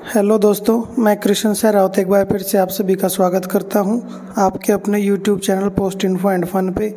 Hello दोस्तों, मैं कृष्ण से राउत एक बार फिर से आप सभी का स्वागत करता हूं आपके अपने YouTube channel post info and fun पे।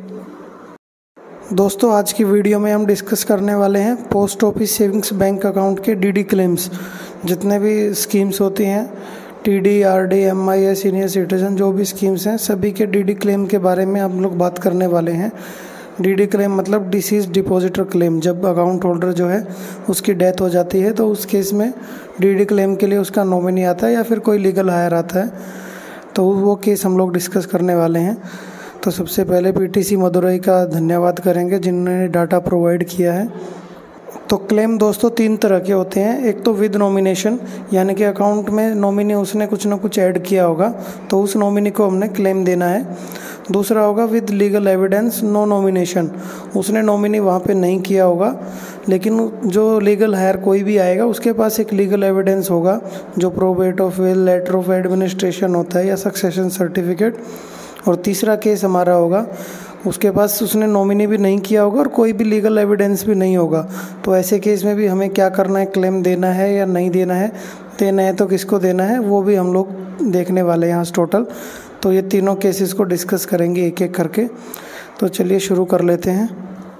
दोस्तों, आज की वीडियो में हम डिस्कस करने वाले हैं post office savings bank account के डीडी क्लेम्स। जितने भी स्कीम्स होती हैं, TD, RD, MI, senior citizen, जो भी स्कीम्स हैं सभी के डीडी क्लेम के बारे में हम लोग बात करने वाले हैं। डीडी क्लेम मतलब डिसीज डिपॉजिटर क्लेम। जब अकाउंट होल्डर जो है उसकी डेथ हो जाती है तो उस केस में डीडी क्लेम के लिए उसका नॉमिनी आता है या फिर कोई लीगल हायर आता है, तो वो केस हम लोग डिस्कस करने वाले हैं। तो सबसे पहले पीटीसी मदुरई का धन्यवाद करेंगे जिन्होंने डाटा प्रोवाइड किया है। तो क्लेम दोस्तों तीन तरह के होते हैं। एक तो विद नॉमिनेशन, यानी कि अकाउंट में नॉमिनी उसने कुछ ना कुछ ऐड किया होगा तो उस नॉमिनी को हमने क्लेम देना है। दूसरा होगा with legal evidence no nomination, उसने नॉमिनी वहाँ पे नहीं किया होगा लेकिन जो लीगल हायर कोई भी आएगा उसके पास एक लीगल एविडेंस होगा, जो probate of will, letter of administration होता है या सक्सेशन सर्टिफिकेट। और तीसरा केस हमारा होगा उसके पास उसने नॉमिनी भी नहीं किया होगा और कोई भी लीगल एविडेंस भी नहीं होगा। तो ऐसे केस में भी हमें क्या करना है, क्लेम देना है या नहीं देना है, देना है तो किसको देना है, वो भी हम लोग देखने वाले हैं यहाँ टोटल। तो ये तीनों केसेस को डिस्कस करेंगे एक एक करके। तो चलिए शुरू कर लेते हैं।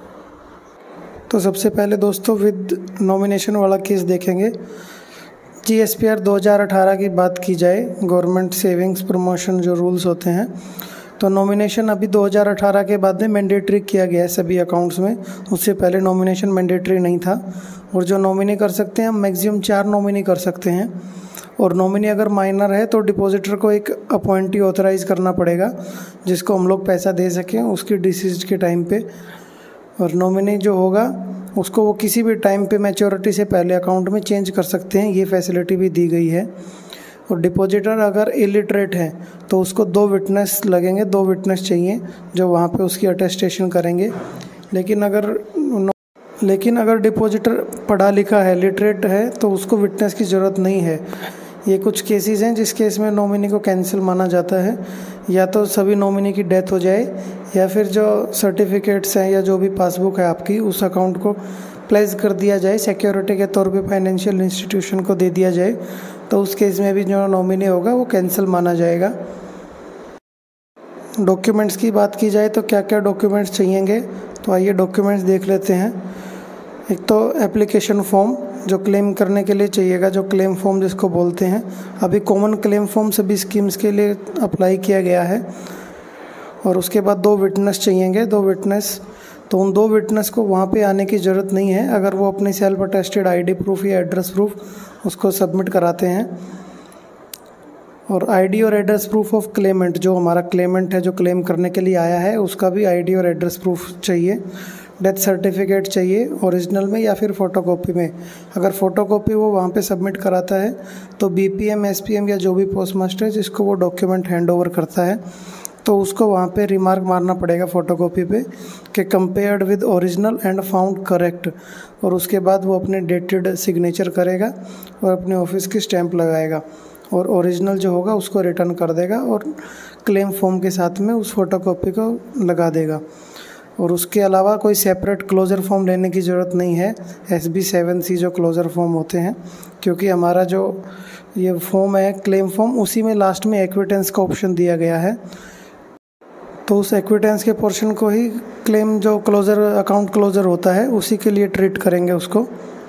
तो सबसे पहले दोस्तों विद नॉमिनेशन वाला केस देखेंगे। जीएसपीआर 2018 की बात की जाए, गवर्नमेंट सेविंग्स प्रमोशन जो रूल्स होते हैं, तो नॉमिनेशन अभी 2018 के बाद में मैंडेटरी किया गया है सभी अकाउंट्स में। उससे पहले नॉमिनेशन मैंडेटरी नहीं था। और जो नॉमिनी कर सकते हैं हम मैक्सिमम 4 नॉमिनी कर सकते हैं। और नॉमिनी अगर माइनर है तो डिपॉजिटर को एक अपॉइंटी ऑथराइज करना पड़ेगा जिसको हम लोग पैसा दे सकें उसकी डिसीज के टाइम पे। और नॉमिनी जो होगा उसको वो किसी भी टाइम पे मैच्योरिटी से पहले अकाउंट में चेंज कर सकते हैं, ये फैसिलिटी भी दी गई है। और डिपॉजिटर अगर इलिटरेट है तो उसको 2 विटनेस लगेंगे, 2 विटनेस चाहिए जो वहाँ पे उसकी अटेस्टेशन करेंगे। लेकिन अगर डिपॉजिटर पढ़ा लिखा है, लिटरेट है, तो उसको विटनेस की ज़रूरत नहीं है। ये कुछ केसेस हैं जिस केस में नॉमिनी को कैंसिल माना जाता है, या तो सभी नॉमिनी की डेथ हो जाए या फिर जो सर्टिफिकेट्स हैं या जो भी पासबुक है आपकी उस अकाउंट को प्लेस कर दिया जाए, सिक्योरिटी के तौर पे फाइनेंशियल इंस्टीट्यूशन को दे दिया जाए, तो उस केस में भी जो नॉमिनी होगा वो कैंसिल माना जाएगा। डॉक्यूमेंट्स की बात की जाए तो क्या क्या डॉक्यूमेंट्स चाहिएंगे, तो आइए डॉक्यूमेंट्स देख लेते हैं। एक तो एप्लीकेशन फॉर्म जो क्लेम करने के लिए चाहिएगा, जो क्लेम फॉर्म जिसको बोलते हैं। अभी कॉमन क्लेम फॉर्म सभी स्कीम्स के लिए अप्लाई किया गया है। और उसके बाद 2 विटनेस चाहिएंगे, 2 विटनेस। तो उन 2 विटनेस को वहाँ पे आने की ज़रूरत नहीं है अगर वो अपनी सेल्फ अटेस्टेड आईडी प्रूफ या एड्रेस प्रूफ उसको सबमिट कराते हैं। और आईडी और एड्रेस प्रूफ ऑफ क्लेमेंट, जो हमारा क्लेमेंट है जो क्लेम करने के लिए आया है उसका भी आईडी और एड्रेस प्रूफ चाहिए। डेथ सर्टिफिकेट चाहिए ओरिजिनल में या फिर फ़ोटोकॉपी में। अगर फ़ोटोकॉपी वो वहाँ पे सबमिट कराता है तो बीपीएम, एसपीएम या जो भी पोस्ट मास्टर है जिसको वो डॉक्यूमेंट हैंड ओवर करता है तो उसको वहाँ पे रिमार्क मारना पड़ेगा फ़ोटोकॉपी पे कि compared with original and found correct. और उसके बाद वो अपने डेटेड सिग्नेचर करेगा और अपने ऑफिस की स्टैंप लगाएगा और ओरिजिनल जो होगा उसको रिटर्न कर देगा और क्लेम फॉर्म के साथ में उस फोटोकॉपी को लगा देगा। और उसके अलावा कोई सेपरेट क्लोजर फॉर्म लेने की ज़रूरत नहीं है, SB 7C जो क्लोजर फॉर्म होते हैं, क्योंकि हमारा जो ये फॉर्म है क्लेम फॉर्म उसी में लास्ट में एक्विटेंस का ऑप्शन दिया गया है। तो उस एक्विटेंस के पोर्शन को ही क्लेम जो क्लोजर अकाउंट क्लोजर होता है उसी के लिए ट्रीट करेंगे उसको।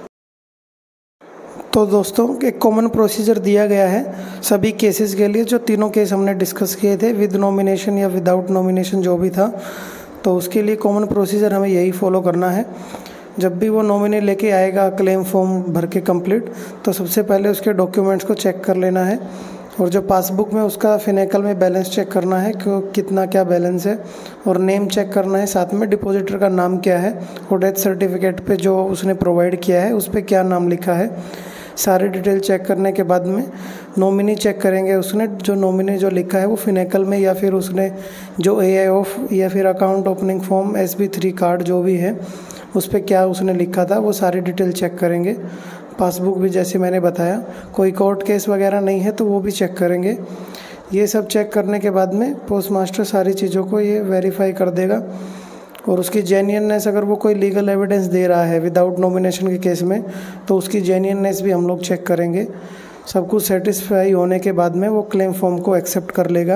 तो दोस्तों एक कॉमन प्रोसीजर दिया गया है सभी केसेस के लिए, जो तीनों केस हमने डिस्कस किए थे, विद नॉमिनेशन या विदाउट नॉमिनेशन जो भी था। तो उसके लिए कॉमन प्रोसीजर हमें यही फॉलो करना है। जब भी वो नॉमिनी लेके आएगा क्लेम फॉर्म भर के कंप्लीट, तो सबसे पहले उसके डॉक्यूमेंट्स को चेक कर लेना है। और जो पासबुक में उसका फिनेकल में बैलेंस चेक करना है कि कितना क्या बैलेंस है, और नेम चेक करना है, साथ में डिपॉजिटर का नाम क्या है और डेथ सर्टिफिकेट पे जो उसने प्रोवाइड किया है उस पर क्या नाम लिखा है। सारी डिटेल चेक करने के बाद में नॉमिनी चेक करेंगे, उसने जो नॉमिनी जो लिखा है वो फिनेकल में या फिर उसने जो AI ऑफ या फिर account opening form SB3 card जो भी है उस पर क्या उसने लिखा था, वो सारी डिटेल चेक करेंगे। पासबुक भी जैसे मैंने बताया, कोई कोर्ट केस वगैरह नहीं है तो वो भी चेक करेंगे। ये सब चेक करने के बाद में पोस्ट मास्टर सारी चीज़ों को ये वेरीफाई कर देगा और उसकी जेन्युइननेस, अगर वो कोई लीगल एविडेंस दे रहा है विदाउट नॉमिनेशन के केस में तो उसकी जेन्युइननेस भी हम लोग चेक करेंगे। सब कुछ सेटिस्फाई होने के बाद में वो क्लेम फॉर्म को एक्सेप्ट कर लेगा।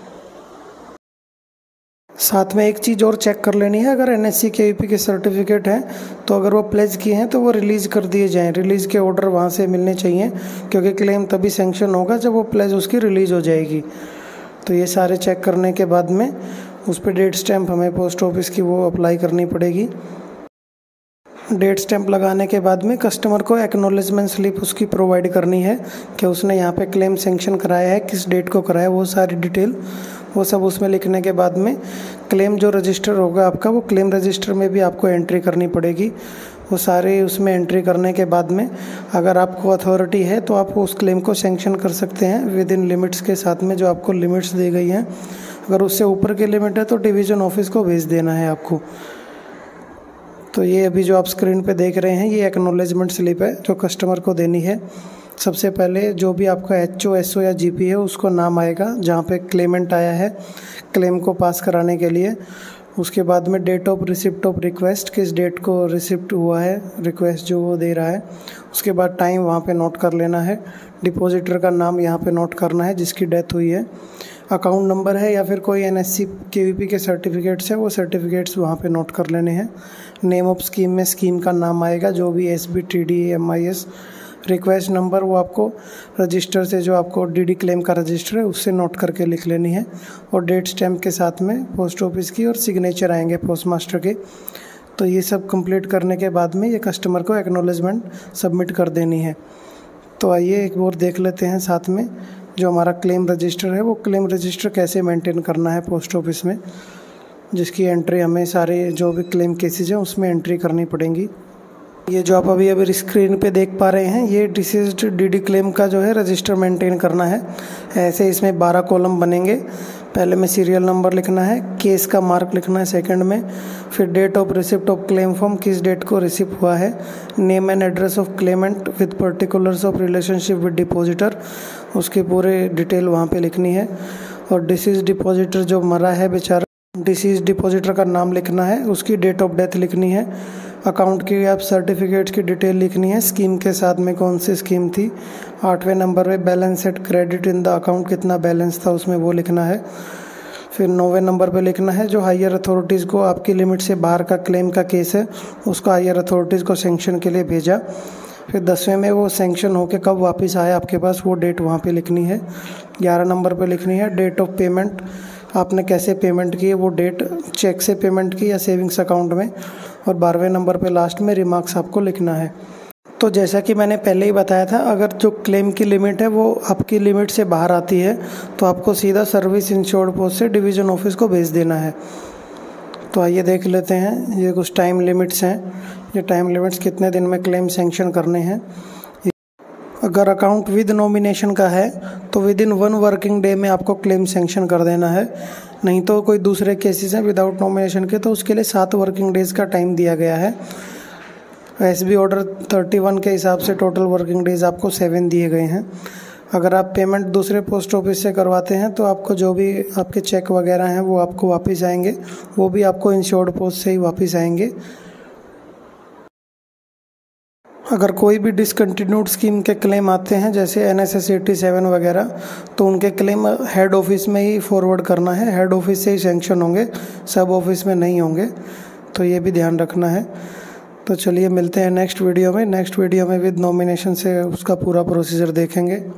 साथ में एक चीज़ और चेक कर लेनी है, अगर NSC KVP के सर्टिफिकेट हैं तो अगर वो प्लेज किए हैं तो वो रिलीज़ कर दिए जाएं। रिलीज़ के ऑर्डर वहाँ से मिलने चाहिए, क्योंकि क्लेम तभी सेंक्शन होगा जब वो प्लेज उसकी रिलीज़ हो जाएगी। तो ये सारे चेक करने के बाद में उस पर डेट स्टैंप हमें पोस्ट ऑफिस की वो अप्लाई करनी पड़ेगी। डेट स्टैंप लगाने के बाद में कस्टमर को एक्नॉलेजमेंट स्लिप उसकी प्रोवाइड करनी है कि उसने यहाँ पे क्लेम सेंक्शन कराया है, किस डेट को कराया, वो सारी डिटेल वो सब उसमें लिखने के बाद में क्लेम जो रजिस्टर होगा आपका, वो क्लेम रजिस्टर में भी आपको एंट्री करनी पड़ेगी। वो सारे उसमें एंट्री करने के बाद में अगर आपको अथॉरिटी है तो आप उस क्लेम को सेंक्शन कर सकते हैं विद इन लिमिट्स के साथ में, जो आपको लिमिट्स दी गई हैं। अगर उससे ऊपर की लिमिट है तो डिवीज़न ऑफिस को भेज देना है आपको। तो ये अभी जो आप स्क्रीन पे देख रहे हैं ये एक्नॉलेजमेंट स्लिप है जो कस्टमर को देनी है। सबसे पहले जो भी आपका HO, SO या GP है उसको नाम आएगा जहाँ पे क्लेमेंट आया है क्लेम को पास कराने के लिए। उसके बाद में date of receipt of request, किस डेट को रिसिप्ट हुआ है रिक्वेस्ट जो वो दे रहा है। उसके बाद टाइम वहाँ पे नोट कर लेना है। डिपॉजिटर का नाम यहाँ पे नोट करना है जिसकी डेथ हुई है। अकाउंट नंबर है या फिर कोई NSC KVP के सर्टिफिकेट्स है वो सर्टिफिकेट्स वहाँ पे नोट कर लेने हैं। नेम ऑफ स्कीम में स्कीम का नाम आएगा, जो भी SB, TD, MIS। Request number वो आपको रजिस्टर से, जो आपको DD क्लेम का रजिस्टर है उससे नोट करके लिख लेनी है। और डेट स्टैम्प के साथ में पोस्ट ऑफिस की और सिग्नेचर आएंगे पोस्ट मास्टर के। तो ये सब कंप्लीट करने के बाद में ये कस्टमर को एक्नॉलेजमेंट सबमिट कर देनी है। तो आइए एक बार देख लेते हैं साथ में जो हमारा क्लेम रजिस्टर है वो क्लेम रजिस्टर कैसे मेंटेन करना है पोस्ट ऑफिस में, जिसकी एंट्री हमें सारे जो भी क्लेम केसेज हैं उसमें एंट्री करनी पड़ेंगी। ये जो आप अभी स्क्रीन पे देख पा रहे हैं ये डिसीज्ड DD क्लेम का जो है रजिस्टर मेंटेन करना है। ऐसे इसमें 12 कॉलम बनेंगे। पहले में सीरियल नंबर लिखना है, केस का मार्क लिखना है सेकंड में, फिर date of receipt of claim form, किस डेट को रिसीव हुआ है, name and address of claimant with particulars of relationship with depositor, उसकी पूरे डिटेल वहाँ पे लिखनी है। और डिसीज डिपॉजिटर जो मरा है बेचारा, डिसीज डिपॉजिटर का नाम लिखना है, उसकी डेट ऑफ डेथ लिखनी है। अकाउंट की आप सर्टिफिकेट्स की डिटेल लिखनी है, स्कीम के साथ में कौन सी स्कीम थी। 8वें नंबर पे balance at credit in the account, कितना बैलेंस था उसमें वो लिखना है। फिर 9वें नंबर पे लिखना है जो हायर अथॉरिटीज़ को आपकी लिमिट से बाहर का क्लेम का केस है उसको हायर अथॉरिटीज़ को सेंक्शन के लिए भेजा। फिर 10वें में वो सेंक्शन होके कब वापस आया आपके पास वो डेट वहाँ पे लिखनी है। 11 नंबर पे लिखनी है डेट ऑफ पेमेंट, आपने कैसे पेमेंट की है वो डेट, चेक से पेमेंट की या सेविंग्स अकाउंट में। और 12वें नंबर पे लास्ट में रिमार्क्स आपको लिखना है। तो जैसा कि मैंने पहले ही बताया था, अगर जो क्लेम की लिमिट है वो आपकी लिमिट से बाहर आती है तो आपको सीधा सर्विस इंश्योर्ड पोस्ट से डिवीज़न ऑफिस को भेज देना है। तो आइए देख लेते हैं, ये कुछ टाइम लिमिट्स हैं। ये टाइम लिमिट्स कितने दिन में क्लेम सेंक्शन करने हैं। अगर अकाउंट विद नॉमिनेशन का है तो विद इन 1 वर्किंग डे में आपको क्लेम सेंक्शन कर देना है। नहीं तो कोई दूसरे केसेस हैं विदाउट नॉमिनेशन के तो उसके लिए 7 वर्किंग डेज़ का टाइम दिया गया है। SB ऑर्डर 31 के हिसाब से टोटल वर्किंग डेज़ आपको 7 दिए गए हैं। अगर आप पेमेंट दूसरे पोस्ट ऑफिस से करवाते हैं तो आपको जो भी आपके चेक वगैरह हैं वो आपको वापस आएंगे, वो भी आपको इंश्योर्ड पोस्ट से ही वापस आएंगे। अगर कोई भी डिसकंटिन्यूड स्कीम के क्लेम आते हैं जैसे NSS 87 वगैरह, तो उनके क्लेम हेड ऑफिस में ही फॉरवर्ड करना है, हेड ऑफिस से ही सेंक्शन होंगे, सब ऑफिस में नहीं होंगे। तो ये भी ध्यान रखना है। तो चलिए मिलते हैं नेक्स्ट वीडियो में। नेक्स्ट वीडियो में विद नॉमिनेशन से उसका पूरा प्रोसीजर देखेंगे।